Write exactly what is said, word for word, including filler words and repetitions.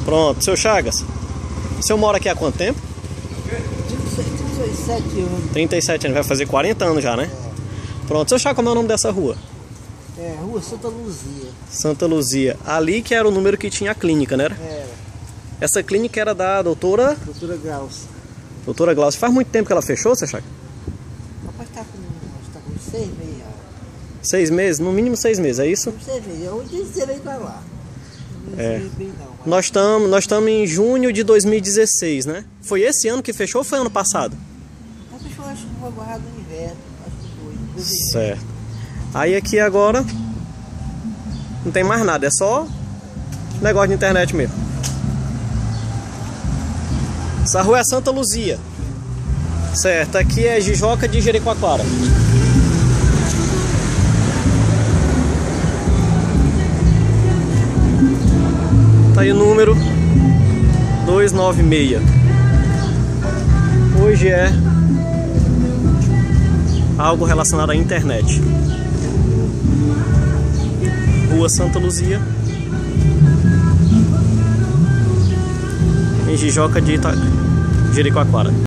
Pronto, seu Chagas. O senhor mora aqui há quanto tempo? trinta e sete anos. trinta e sete anos, vai fazer quarenta anos já, né? É. Pronto, seu Chagas, como é o nome dessa rua? É, Rua Santa Luzia. Santa Luzia. Ali que era o número que tinha a clínica, né? Era. Essa clínica era da doutora... Doutora Graus. Doutora Glaucia. Faz muito tempo que ela fechou, seu Chagas? Rapaz, tá com, acho que tá com seis meses já. Seis meses? No mínimo seis meses, é isso? Com seis meses. Onde você veio pra lá? Não É. sei bem não. Mas... Nós estamos nós estamos em junho de dois mil e dezesseis, né? Foi esse ano que fechou ou foi ano passado? Ela fechou, acho que foi agora no inverno. Acho que foi. Certo. Aí aqui agora não tem mais nada, é só negócio de internet mesmo. Essa rua é Santa Luzia. Certo, aqui é Jijoca de Jericoacoara. Tá aí o número duzentos e noventa e seis. Hoje é algo relacionado à internet. Rua Santa Luzia, em Jijoca de Ita... Jericoacoara.